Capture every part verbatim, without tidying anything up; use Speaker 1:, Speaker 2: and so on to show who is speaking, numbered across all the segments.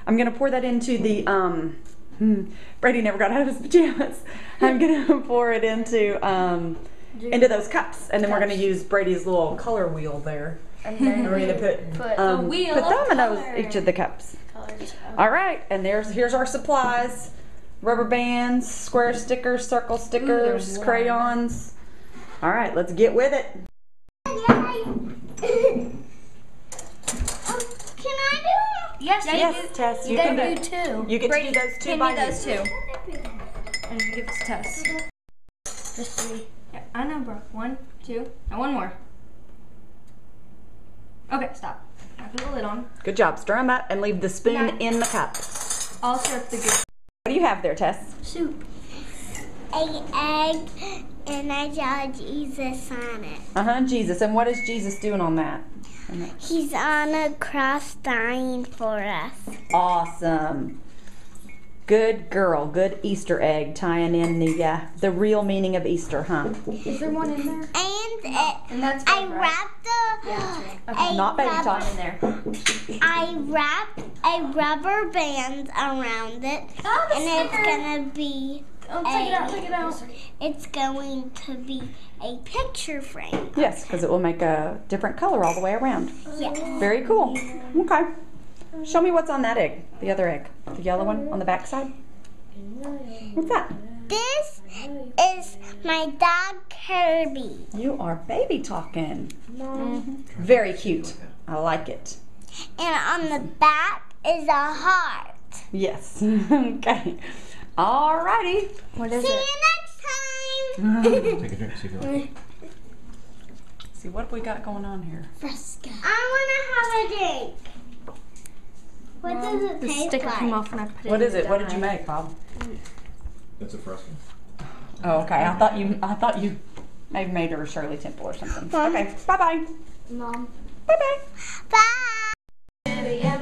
Speaker 1: I'm gonna pour that into the, um, hmm, Brady never got out of his pajamas. I'm gonna pour it into, um, into those cups. And then we're gonna use Brady's little color wheel there.
Speaker 2: And then
Speaker 1: we're gonna put,
Speaker 2: put,
Speaker 1: um,
Speaker 2: wheel
Speaker 1: put dominoes
Speaker 2: color.
Speaker 1: each of the cups.
Speaker 2: Colors.
Speaker 1: All right, and there's here's our supplies. Rubber bands, square stickers, circle stickers,
Speaker 2: Ooh,
Speaker 1: crayons. All right, let's get with it.
Speaker 3: Can I do?
Speaker 2: Yes,
Speaker 1: yes,
Speaker 2: yes,
Speaker 1: Tess, you,
Speaker 2: you
Speaker 1: can
Speaker 2: can
Speaker 1: do
Speaker 2: do two.
Speaker 1: You get
Speaker 2: Brady,
Speaker 1: to do those two
Speaker 2: hand
Speaker 1: by
Speaker 2: me those
Speaker 1: you.
Speaker 2: two. And give us Tess. Just three. Yeah, I know, bro. One, two, and one more. Okay, stop. I put the lid on.
Speaker 1: Good job. Stir them up and leave the spoon
Speaker 2: Now-
Speaker 1: in the cup.
Speaker 2: I'll serve the good
Speaker 1: What do you have there, Tess?
Speaker 2: soup.
Speaker 3: An egg, and I draw Jesus on it.
Speaker 1: Uh-huh, Jesus. And what is Jesus doing on that?
Speaker 3: He's on a cross dying for us.
Speaker 1: Awesome. Good girl. Good Easter egg tying in the uh, the real meaning of Easter, huh?
Speaker 2: Is there one in there?
Speaker 3: And it,
Speaker 2: And that's
Speaker 3: I
Speaker 2: good, right?
Speaker 3: wrapped the.
Speaker 2: Yeah, that's
Speaker 3: I
Speaker 1: Not baby
Speaker 3: rub-
Speaker 1: talk.
Speaker 2: in there.
Speaker 3: I wrapped a rubber band around it,
Speaker 2: Oh, the
Speaker 3: and it's
Speaker 2: sticker.
Speaker 3: gonna be.
Speaker 2: Oh, take it out, take it out.
Speaker 3: It's going to be a picture frame.
Speaker 1: Yes, because it will make a different color all the way around.
Speaker 3: Yes.
Speaker 1: Very cool. Okay. Show me what's on that egg, the other egg, the yellow one on the back side. What's that?
Speaker 3: This is my dog Kirby.
Speaker 1: You are baby talking. Mm-hmm. Very cute. I like it.
Speaker 3: And on the back is a heart.
Speaker 1: Yes. Okay. Alrighty.
Speaker 2: What is
Speaker 3: See
Speaker 2: it?
Speaker 3: you next time.
Speaker 4: Take a drink, see if you like it.
Speaker 1: See, what have we got going on here?
Speaker 3: Fresca. I want to have a drink. What does it
Speaker 2: The
Speaker 3: taste
Speaker 2: sticker
Speaker 3: like?
Speaker 2: came off and I put it
Speaker 1: What
Speaker 2: in
Speaker 1: is
Speaker 2: the
Speaker 1: it? What did
Speaker 2: dye.
Speaker 1: you make, Bob?
Speaker 4: That's a Fresca.
Speaker 1: Oh, okay. I thought you. I thought you maybe made her a Shirley Temple or something.
Speaker 3: Mom.
Speaker 1: Okay. Bye bye.
Speaker 2: Mom.
Speaker 1: Bye bye.
Speaker 3: Bye.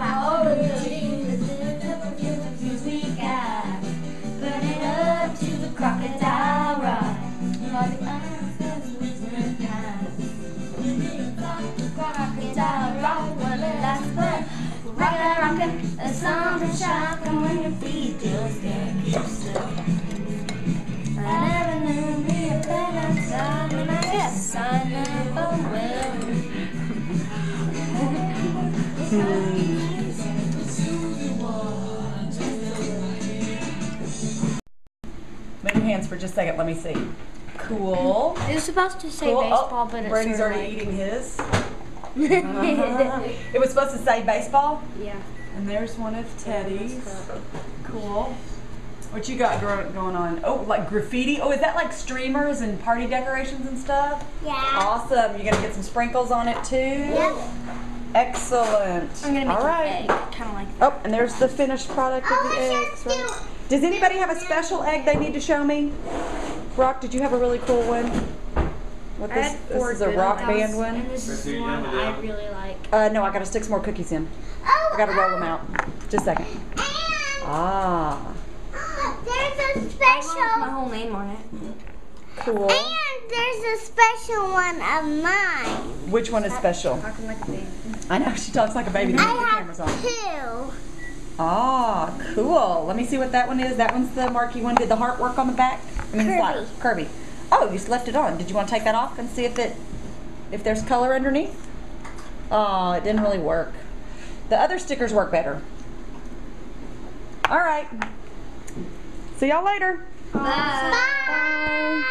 Speaker 1: Move your hands for just a second. Let me see. Cool.
Speaker 2: It was supposed to say
Speaker 1: Cool.
Speaker 2: baseball,
Speaker 1: Oh,
Speaker 2: but it's
Speaker 1: Brady's
Speaker 2: sort of
Speaker 1: already
Speaker 2: like,
Speaker 1: eating his. Uh-huh. It was supposed to say baseball.
Speaker 2: yeah.
Speaker 1: And there's one of Teddy's. Cool. What you got gro- going on? Oh, like graffiti? Oh, is that like streamers and party decorations and stuff?
Speaker 3: Yeah.
Speaker 1: Awesome. You gonna get some sprinkles on it too?
Speaker 3: Yep.
Speaker 1: Excellent.
Speaker 2: I'm gonna make
Speaker 1: All
Speaker 2: an
Speaker 1: right.
Speaker 2: egg, kind of like that.
Speaker 1: Oh, and there's the finished product of
Speaker 3: Oh,
Speaker 1: the
Speaker 3: I
Speaker 1: eggs.
Speaker 3: should
Speaker 1: Right? Does anybody have a special egg they need to show me? Rock, did you have a really cool one? What
Speaker 2: I
Speaker 1: this?
Speaker 2: had
Speaker 1: This
Speaker 2: four
Speaker 1: is a
Speaker 2: good
Speaker 1: rock
Speaker 2: ones,
Speaker 1: band one.
Speaker 2: And this is one I really like.
Speaker 1: Uh, no, I gotta stick some more cookies in.
Speaker 3: Oh,
Speaker 1: I gotta roll them out. Just a second.
Speaker 3: And
Speaker 1: Ah,
Speaker 3: there's a
Speaker 2: I wrote my
Speaker 3: special.
Speaker 2: whole name on it.
Speaker 1: cool.
Speaker 3: And there's a special one of mine.
Speaker 1: Which one is special?
Speaker 2: Talking like a baby.
Speaker 1: I know, she talks like a baby. Let me put the
Speaker 3: I
Speaker 1: cameras
Speaker 3: have
Speaker 1: on.
Speaker 3: two.
Speaker 1: Ah, cool. Let me see what that one is. That one's the marquee one. Did the heart work on the back? I mean, the
Speaker 3: Kirby.
Speaker 1: slider. Kirby. Oh, you just left it on. Did you want to take that off and see if it, if there's color underneath? Oh, it didn't really work. The other stickers work better. All right. See y'all later.
Speaker 3: Bye.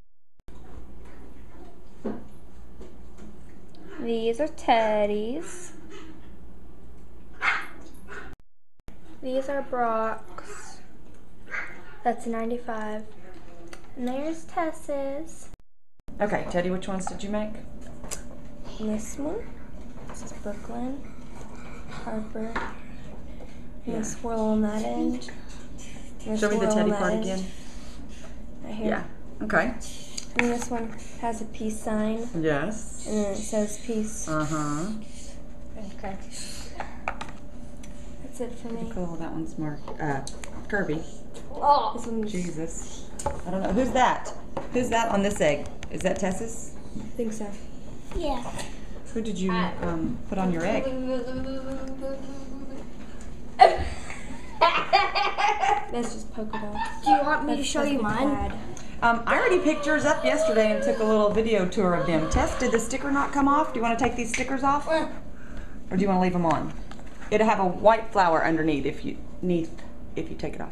Speaker 2: These are Teddy's. These are Brock's. That's ninety-five. And there's Tess's.
Speaker 1: Okay, Teddy, which ones did you make?
Speaker 2: And this one. This is Brooklyn. Harper. And the swirl on that end. And
Speaker 1: Show me the
Speaker 2: swirl
Speaker 1: Teddy
Speaker 2: on that
Speaker 1: part
Speaker 2: end.
Speaker 1: again.
Speaker 2: Right here.
Speaker 1: Yeah. Okay.
Speaker 2: And this one has a peace sign.
Speaker 1: Yes.
Speaker 2: And then it says peace.
Speaker 1: Uh-huh.
Speaker 2: Okay. That's it for me.
Speaker 1: Cool. That one's marked. Uh, Kirby.
Speaker 2: Oh, this one's
Speaker 1: Jesus. I don't know. Who's that? Who's that on this egg? Is that Tess's?
Speaker 2: I think so.
Speaker 3: Yeah.
Speaker 1: Who did you um, put on your egg?
Speaker 2: That's just polka dots.
Speaker 3: Do you want me to
Speaker 2: That's
Speaker 3: show
Speaker 2: supposed
Speaker 3: you
Speaker 2: be
Speaker 3: mine?
Speaker 2: plaid.
Speaker 1: Um, I already picked yours up yesterday and took a little video tour of them. Tess, did the sticker not come off? Do you want to take these stickers off? Or do you want to leave them on? It'll have a white flower underneath if you need, if you take it off.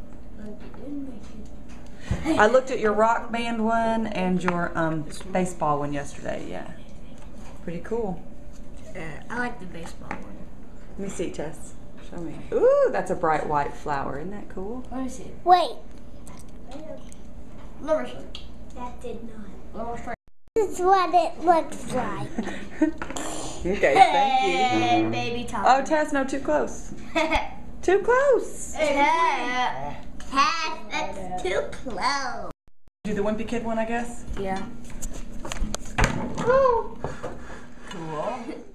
Speaker 1: I looked at your rock band one and your um, baseball one yesterday. Yeah, pretty cool.
Speaker 3: Yeah, I like the baseball one.
Speaker 1: Let me see, Tess. Show me. Ooh, that's a bright white flower. Isn't that cool?
Speaker 3: Let me see. Wait. Let me show you. That did not. Let me show you. This is what it looks like.
Speaker 1: Okay, thank
Speaker 3: Hey,
Speaker 1: you.
Speaker 3: baby top.
Speaker 1: Oh, Tess, no, too close. Too close.
Speaker 3: Tess, that's too close.
Speaker 1: Do the Wimpy Kid one, I guess.
Speaker 2: Yeah.
Speaker 3: Oh.
Speaker 1: Cool.